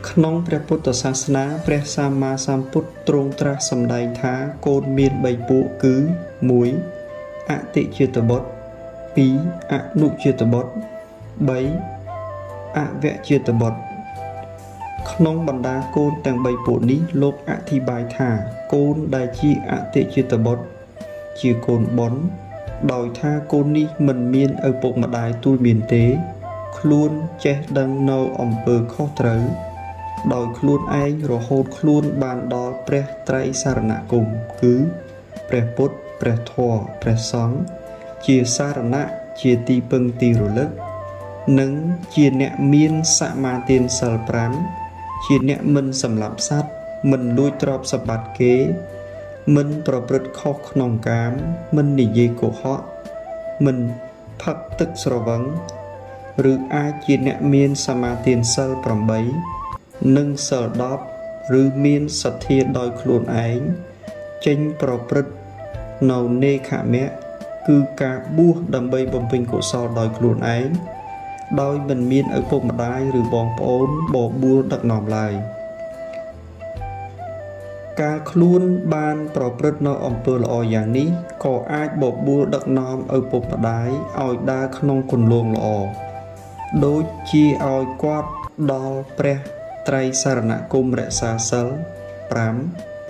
ក្នុងព្រះពុទ្ធសាសនាព្រះសម្មាសម្ពុទ្ធទ្រង់ត្រាស់សម្ដែងថាកូនមាន3ពួកគឺ 1. អតិជាតបុត្រ 2. អនុជាតបុត្រ 3. អវជាតបុត្រក្នុងបណ្ដាកូនទាំង3ពួកនេះលោកអធិប្បាយថាកូនដែលជាអតិជាតបុត្រជាកូនបុណ្យដោយថាកូននេះមិនមានឪពុកម្ដាយទូលមានទេខ្លួនចេះដឹងនៅអំពើខុសត្រូវដោយខ្លួនឯងរហូតខ្លួនបានដល់ព្រះត្រៃសរណគមគឺព្រះពុទ្ធព្រះធម៌ព្រះសង្ឃជាសារណៈជាទីពឹងទីរលឹកនិងជាអ្នកមានសមាទានសិល5ជាអ្នកមិនសម្លាប់សត្វមិនលួចទ្រព្យសម្បត្តិគេមិនប្រព្រឹត្តខុសក្នុងកាមមិននិយាយកុហកមិនផឹកទឹកស្រវឹងឬអាចជាអ្នកមានសមាទានសិល8និងសិល10ឬមានសទ្ធាដោយខ្លួនឯងចេញប្រព្រឹត្តនៅនេក្ខមៈគឺការបួសដើម្បីបំពេញកុសលដោយខ្លួនឯងដោយមិនមានឪពុកម្ដាយឬបងប្អូនបបួលដឹកនាំឡើយកាលខ្លួនបានប្រព្រឹត្តនៅអំពើល្អយ៉ាងនេះក៏អាចបបួលដឹកនាំឪពុកម្ដាយឲ្យដើរក្នុងគន្លងល្អដូចជាឲ្យគាត់ដល់ព្រះត្រៃសរណគមរក្សាសិល5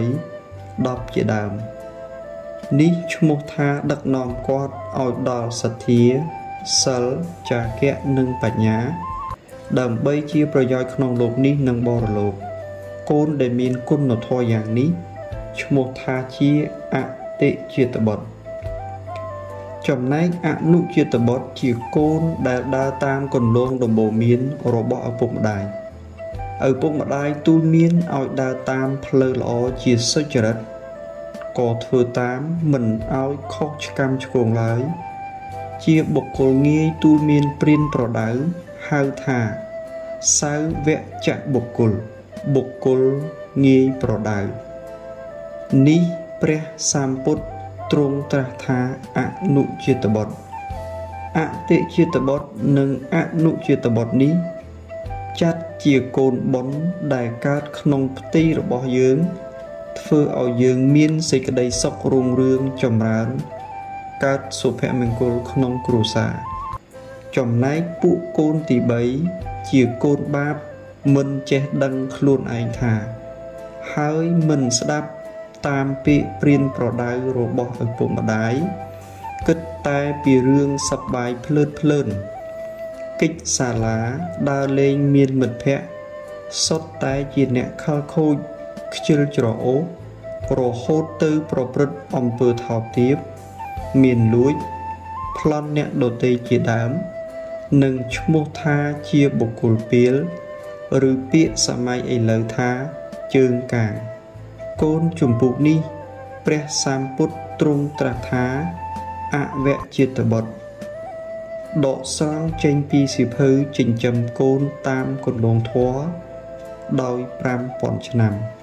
8 10ជាដើមនេះឈ្មោះថាដឹកនាំគាត់ឲ្យដល់សទ្ធាសិលចាគៈនិងបញ្ញាដើម្បីជាប្រយោជន៍ក្នុងលោកនេះនិងបរលោកកូនដែលមានគុណធម៌យ៉ាងនេះឈ្មោះថាជាអតិជាតបុត្រចំណែកអនុជាតបុត្រជាកូនដែលដើរតាមគន្លងដំបូន្មានរបស់ឪពុកម្ដាយឪពុកម្ដាយទូលមានឲ្យដើរតាមផ្លូវល្អជាសុចរិតក៏ធ្វើតាមមិនឲ្យខុសឆ្កាំឆ្គងឡើយជាបុគ្គលងាយទូលមានព្រានប្រដៅហៅថាសៅវចៈបុគ្គលបុគ្គលងាយប្រដៅនេះព្រះសម្ពុទ្ធទ្រង់ត្រាស់ថាអនុជាតបុត្រអតិជាតបុត្រនិងអនុជាតបុត្រនេះចាត់ជាកូនបុណ្យដែលកើតក្នុងផ្ទៃរបស់យើងធ្វើឲ្យយើងមានសេចក្តីសុខរុងរឿងចម្រើនកើតសុភមង្គលក្នុងគ្រួសារចំណែកពួកកូនទី3ជាកូនបាបមិនចេះដឹងខ្លួនឯងថាហើយមិនស្ដាប់តាមពាក្យព្រានប្រដៅរបស់ឪពុកម្ដាយគិតតែពីរឿងសប្បាយភ្លើតភ្លើនកិច្ចសាលាដើរលេងមានមិត្តភ័ក្តិសុទ្ធតែជាអ្នកខលខូចខ្ជិលច្រអូសរហូតទៅប្រព្រឹត្តអំពើថោកទាបមានលួចប្លន់អ្នកដទៃជាដើមនិងឈ្មោះថាជាបុគ្គលពាលឬពាក្យសម័យឥឡូវថាជើងកាងកូនជំពូកនេះព្រះសម្ពុទ្ធទ្រង់ត្រាស់ថាអវជាតបុត្រដកស្រង់ចេញពីសៀវភៅចិញ្ចឹមកូនតាមគន្លងធម៌ដោយ5000ឆ្នាំ